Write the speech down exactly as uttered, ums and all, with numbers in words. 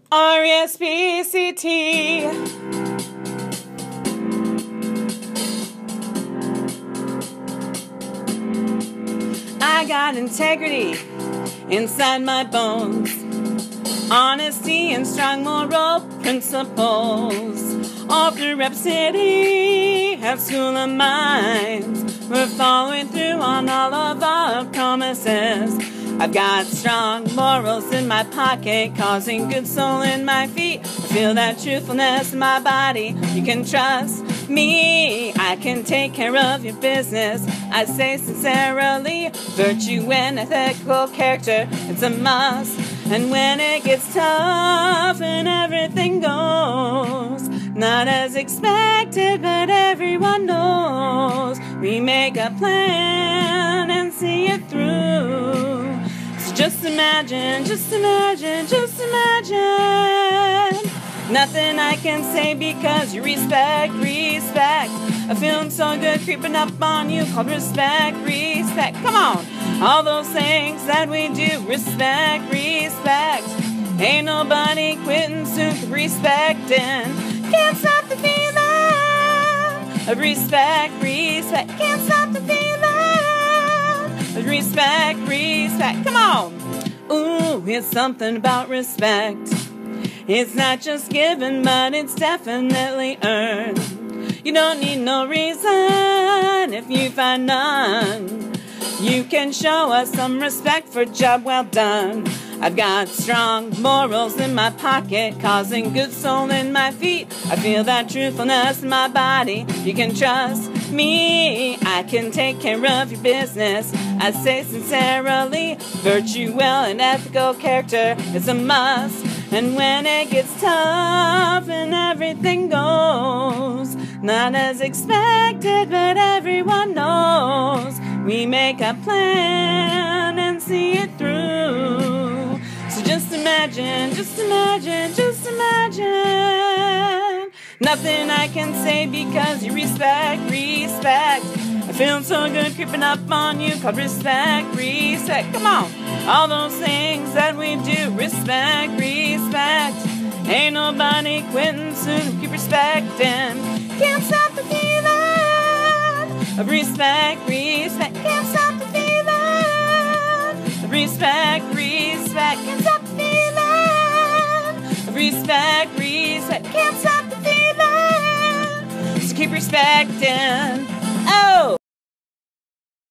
R E S P E C T. I got integrity inside my bones, honesty and strong moral principles. All through Rep City, have school of mines. We're following through on all of our promises. I've got strong morals in my pocket, causing good soul in my feet. I feel that truthfulness in my body. You can trust me. I can take care of your business. I say sincerely, virtue and ethical character, it's a must. And when it gets tough and everything goes not as expected, but everyone knows, we make a plan and see it through. So just imagine, just imagine, just imagine. Nothing I can say because you respect, respect. A feeling so good creeping up on you called respect, respect. Come on, all those things that we do, respect, respect. Ain't nobody quitting soon, respecting. Can't stop the feeling of respect, respect. Can't stop the feeling of respect, respect. Come on. Ooh, it's something about respect. It's not just given, but it's definitely earned. You don't need no reason if you find none. You can show us some respect for a job well done. I've got strong morals in my pocket, causing good soul in my feet. I feel that truthfulness in my body. You can trust me. I can take care of your business. I say sincerely, virtue, well, and ethical character, it's a must. And when it gets tough and everything goes not as expected, but everyone knows, we make a plan and see it through. So just imagine, just imagine, just imagine. Nothing I can say because you respect, respect. I feel so good creeping up on you called respect, respect. Come on, all those things that we do, respect, respect. Ain't nobody quitting soon, keep respecting. Can't stop the feeling of respect, respect. Can't stop the feeling of respect, respect. Can't stop the feeling of respect, respect. Can't stop the feeling, so keep respecting. Oh!